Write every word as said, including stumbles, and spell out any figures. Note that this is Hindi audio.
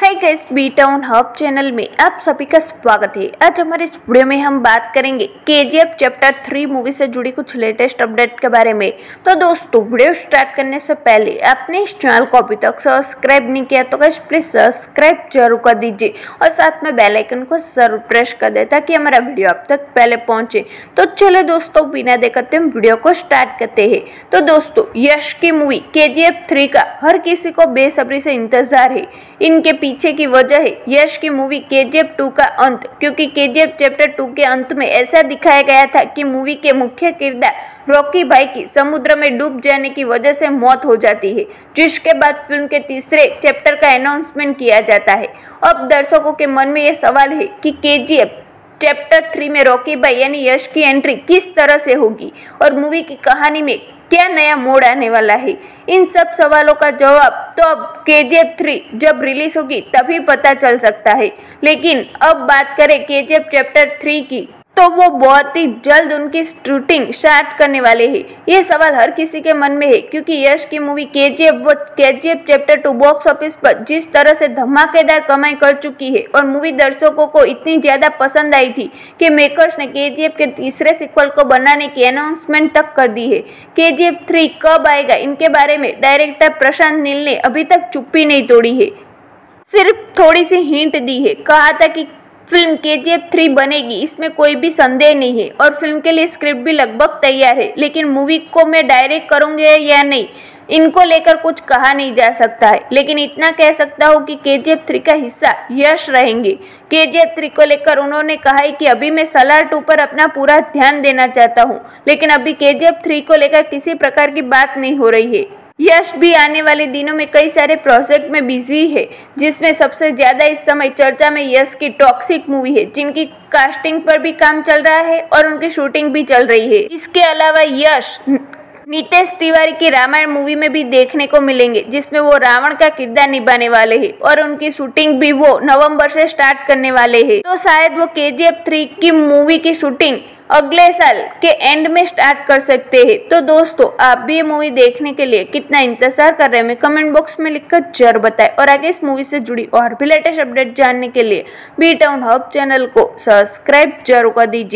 है guys, B town hub channel में आप सभी का स्वागत है। आज हमारे इस वीडियो में हम बात करेंगे केजीएफ चैप्टर थ्री मूवी से जुड़ी कुछ लेटेस्ट अपडेट के बारे में। तो दोस्तों, वीडियो स्टार्ट करने से पहले आपने इस चैनल को अभी तक सब्सक्राइब नहीं किया तो गाइस प्लीज सब्सक्राइब जरूर कर दीजिए और साथ में बेल आइकन को जरूर प्रेस कर दे ताकि हमारा वीडियो आप तक पहले पहुंचे। तो चले दोस्तों, बिना देखते हम वीडियो को स्टार्ट करते हैं। तो दोस्तों, यश की मूवी केजीएफ थ्री का हर किसी को बेसब्री से इंतजार है। इनके पीछे की वजह है यश की मूवी केजीएफ टू का अंत, क्योंकि केजीएफ चैप्टर टू के अंत में ऐसा दिखाया गया था कि मूवी के मुख्य किरदार रॉकी भाई की समुद्र में डूब जाने की वजह से मौत हो जाती है, जिसके बाद फिल्म के तीसरे चैप्टर का अनाउंसमेंट किया जाता है। अब दर्शकों के मन में यह सवाल है कि केजीएफ चैप्टर थ्री में रॉकी भाई यानी यश की एंट्री किस तरह से होगी और मूवी की कहानी में क्या नया मोड़ आने वाला है। इन सब सवालों का जवाब तो अब केजीएफ थ्री जब रिलीज होगी तभी पता चल सकता है। लेकिन अब बात करें केजीएफ चैप्टर थ्री की, तो वो बहुत ही जल्द उनकी शूटिंग स्टार्ट करने वाले हैं। ये सवाल हर किसी के मन में है, क्योंकि यश की मूवी केजीएफ व KGF chapter two box office पर जिस तरह से धमाकेदार कमाई कर चुकी है और मूवी दर्शकों को इतनी ज्यादा पसंद आई थी कि मेकर्स ने केजीएफ के तीसरे सीक्वल को बनाने की अनाउंसमेंट तक कर दी है। केजीएफ थ्री कब आएगा, इनके बारे में डायरेक्टर प्रशांत नील ने अभी तक चुप्पी नहीं तोड़ी है, सिर्फ थोड़ी सी हिंट दी है। कहा था कि फिल्म केजीएफ थ्री बनेगी, इसमें कोई भी संदेह नहीं है और फिल्म के लिए स्क्रिप्ट भी लगभग तैयार है, लेकिन मूवी को मैं डायरेक्ट करूंगे या नहीं इनको लेकर कुछ कहा नहीं जा सकता है। लेकिन इतना कह सकता हूँ कि केजीएफ थ्री का हिस्सा यश रहेंगे। केजीएफ थ्री को लेकर उन्होंने कहा है कि अभी मैं सलार टू पर अपना पूरा ध्यान देना चाहता हूँ, लेकिन अभी केजीएफ थ्री को लेकर किसी प्रकार की बात नहीं हो रही है। यश भी आने वाले दिनों में कई सारे प्रोजेक्ट में बिजी है, जिसमें सबसे ज्यादा इस समय चर्चा में यश की टॉक्सिक मूवी है, जिनकी कास्टिंग पर भी काम चल रहा है और उनकी शूटिंग भी चल रही है। इसके अलावा यश नितेश तिवारी की रामायण मूवी में भी देखने को मिलेंगे, जिसमें वो रावण का किरदार निभाने वाले हैं और उनकी शूटिंग भी वो नवंबर से स्टार्ट करने वाले हैं। तो शायद वो केजीएफ थ्री की मूवी की शूटिंग अगले साल के एंड में स्टार्ट कर सकते हैं। तो दोस्तों, आप भी ये मूवी देखने के लिए कितना इंतजार कर रहे हैं, कमेंट बॉक्स में लिखकर जरूर बताएं और आगे इस मूवी से जुड़ी और भी लेटेस्ट अपडेट जानने के लिए बी टाउन हब चैनल को सब्सक्राइब जरूर कर दीजिए।